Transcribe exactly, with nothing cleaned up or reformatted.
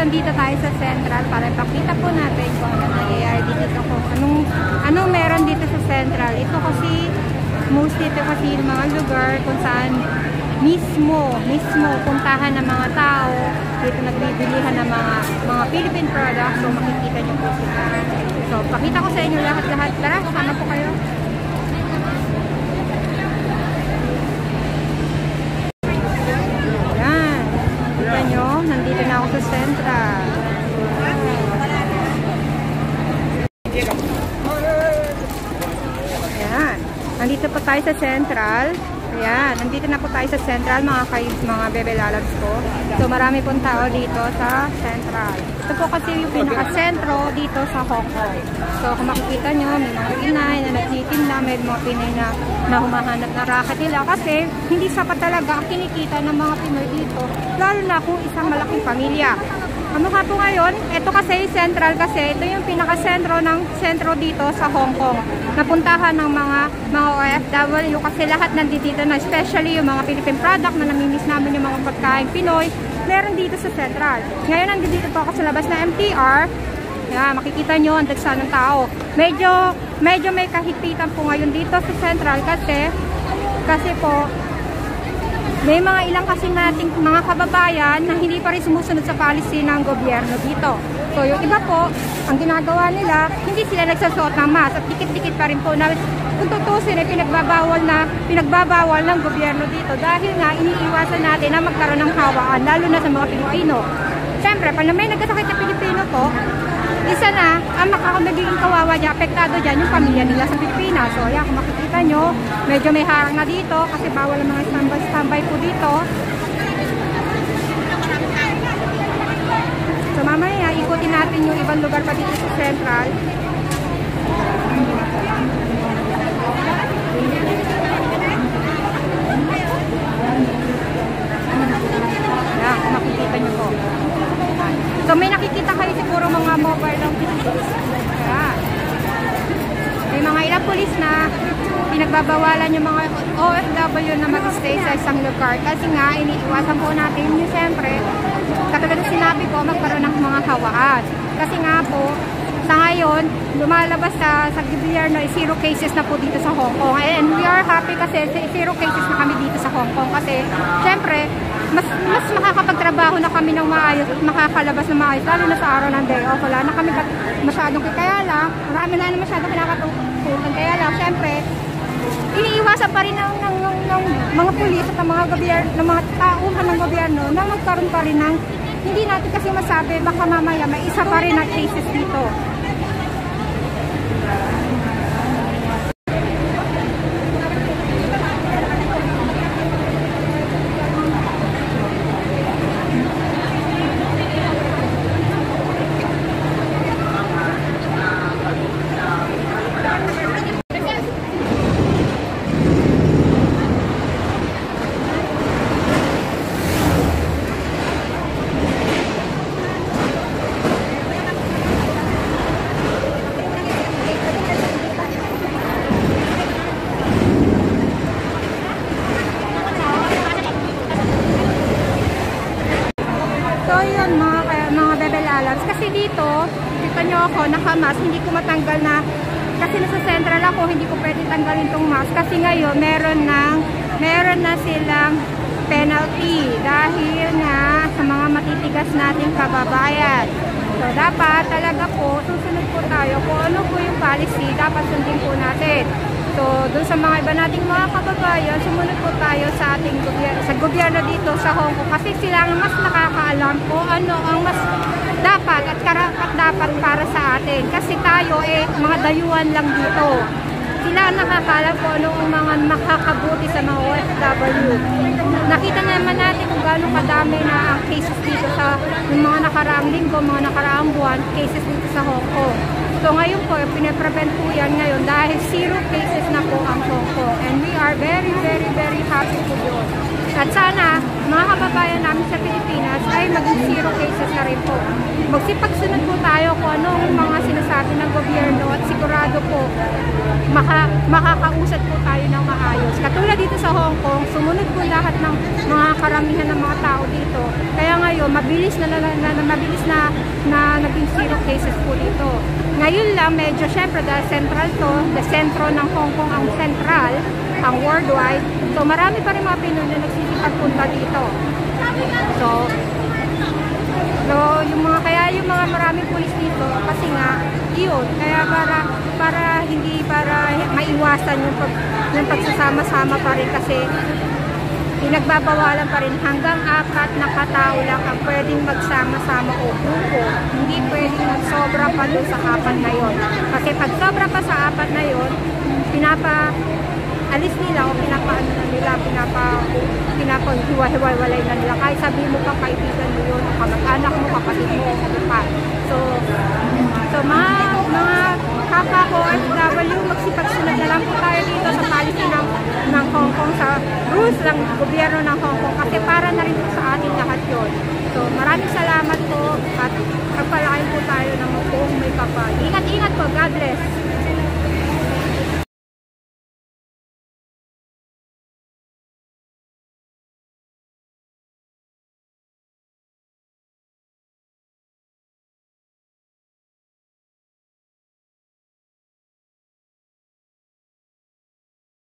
andito tayo sa Central para ipakita po natin kung ano nangyayari dito, kung anong, anong meron dito sa Central. Ito kasi, most dito kasi yung mga lugar kung saan mismo, mismo puntahan ng mga tao. Dito nagbibilihan ng mga, mga Philippine products. So, makikita nyo po sila. So, pakita ko sa inyo lahat-lahat. Tara, sama po kayo. Nandito na ako sa Central. Ayan. Nandito po tayo sa Central. Ayan. Nandito na po tayo sa Central, mga kay, mga bebe lalabs ko. So, marami pong tao dito sa Central. Ito po kasi yung pinaka-sentro dito sa Hong Kong. So, kung makikita nyo, may mga Pinay na nagtitinda, may mga Pinay na, na humahanap na racket nila. Kasi, hindi sapat talaga ang kinikita ng mga Pinoy dito. Lalo na kung isang malaking pamilya. Ano nga po ngayon? Ito kasi Central kasi ito yung pinaka-sentro ng sentro dito sa Hong Kong. Napuntahan ng mga mga O F W kasi lahat nandito na, especially yung mga Philippine product na namimiss namin yung mga pagkain Pinoy, meron dito sa Central. Ngayon nandito po ako sa labas na M T R. Yan, makikita nyo ang dagsa ng tao. Medyo, medyo may kahigpitan po ngayon dito sa Central kasi kasi po may mga ilang kasi nating mga kababayan na hindi pa rin sumusunod sa policy ng gobyerno dito. So yung iba po, ang ginagawa nila, hindi sila nagsusuot ng mask at dikit-dikit pa rin po na kung tutusin ay pinagbabawal na pinagbabawal ng gobyerno dito dahil nga iniiwasan natin na magkaroon ng hawaan lalo na sa mga Pinoyno. Siyempre, pag may nagkasakit na Pilipino po, isa na, ang makakagiging kawawa niya, apektado dyan yung pamilya nila sa Pilipinas. So, yan, kung makikita nyo, medyo may harang na dito kasi bawal ang mga standby-standby po dito. So, mamaya, ikutin natin yung ibang lugar pa dito sa Central. Yan, kung makikita nyo po. So, may nakikita kayo siguro mga mobile ng police. Ayan. May mga ilang police na pinagbabawalan yung mga O F W na mag-stay sa isang lugar. Kasi nga, iniiwasan po natin yung siyempre, katulad na sinabi ko, magkaroon ng mga hawaan. Kasi nga po, sa ngayon, lumalabas sa, sa gobyerno, zero cases na po dito sa Hong Kong. And we are happy kasi zero cases na kami dito sa Hong Kong. Kasi, siyempre, mas mas makakapagtrabaho na kami ng maayos at makakalabas ng maayos lalo na sa araw ng day off. Wala na kami masyadong kaya lang marami na na masyadong kinakatutunan kaya lang syempre iniiwasan pa rin ng, ng, ng, ng mga pulis at ng mga gobyerno ng mga tauhan ng gobyerno na magkaroon pa rin ng hindi natin kasi masabi baka mamaya may isa pa rin na cases dito. Kasi dito, kita nyo ako, naka-mask, hindi ko matanggal na, kasi nasa Central ako, hindi ko pwede tanggalin tong mask. Kasi ngayon, meron, ng, meron na silang penalty dahil nga sa mga matitigas nating kababayan. So, dapat talaga po, susunod po tayo kung ano po yung policy, dapat sundin po natin. So, dun sa mga iba nating mga kababayan, sumunod po tayo sa ating gobyerno, sa gobyerno dito sa Hong Kong kasi sila ang mas nakakaalam po ano ang mas dapat at karapat dapat para sa atin. Kasi tayo eh, mga dayuhan lang dito. Sila ang nakakaalam po ano ang mga makakabuti sa mga O F W. Nakita naman natin kung gaano kadami na ang cases dito sa mga nakaraang linggo, mga nakaraang buwan, cases dito sa Hong Kong. So ngayon po, pinaprevent po yan ngayon dahil zero cases na po ang Hong Kong. And we are very, very, very happy po yun. At sana, mga kababayan namin sa Pilipinas ay maging zero cases na rin po. Magsipagsunod po tayo kung anong mga sinasabi ng gobyerno at sigurado po maka, makakausad po tayo ng maayos. Katulad dito sa Hong Kong, sumunod involve po lahat ng mga karamihan ng mga tao dito. Kaya ngayon, mabilis na, na, na, na mabilis na, na naging zero cases po dito. Ngayon lang, medyo syempre dahil central to, the sentro ng Hong Kong ang central, ang worldwide. So marami pa rin mga Pinoy na nagsisipagpunta dito. So, so yung mga, kaya yung mga maraming pulis dito, kasi nga, yun, kaya para, para hindi, para maiwasan yung, pag, yung pagsasama-sama pa rin kasi pinagbabawalan pa rin hanggang apat na katao lang ang pwedeng magsama-sama o grupo. Hindi pwedeng magsobra pa doon sa apat na yon. Kasi pag sobra pa sa apat na yon, pinapa alis nila o pinapaano na nila, pinapa pinapaghiwa-hiwalay na nila. Kahit sabihin mo pa kaibigan mo yun, kamag-anak mo, kapatid mo, kapatid. So, so mga, mga kaka ko, F W, magsipagsunod na lang po tayo dito sa policy ng, ng Hong Kong, sa rules ng gobyerno ng Hong Kong.